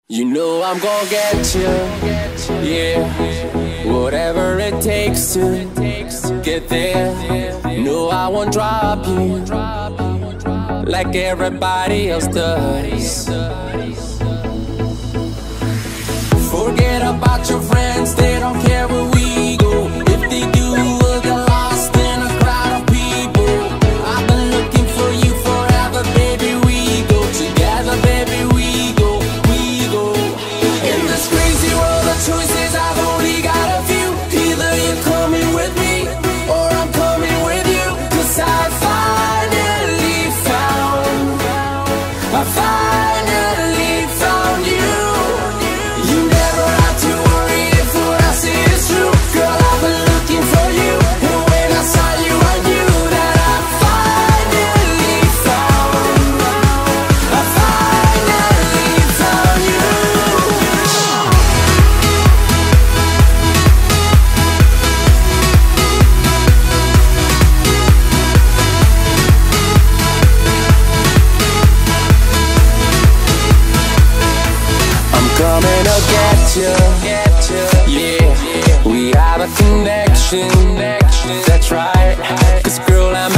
You know I'm gonna get you, yeah. Whatever it takes to get there. No, I won't drop you like everybody else does. Forget about your friends, they don't care where we go. If they do, we'll get lost in a crowd of people. I've been looking for you forever, baby. We go together, baby. We go. In this crazy world of choices, I've only got a few. Either you're coming with me or I'm coming with you. 'Cause I finally found you. You never have to worry if what I say is true. Girl, I've been looking for you, and when I saw you, I knew that I finally found you. Coming to get you, yeah. We have a connection, that's right. 'Cause girl, I'm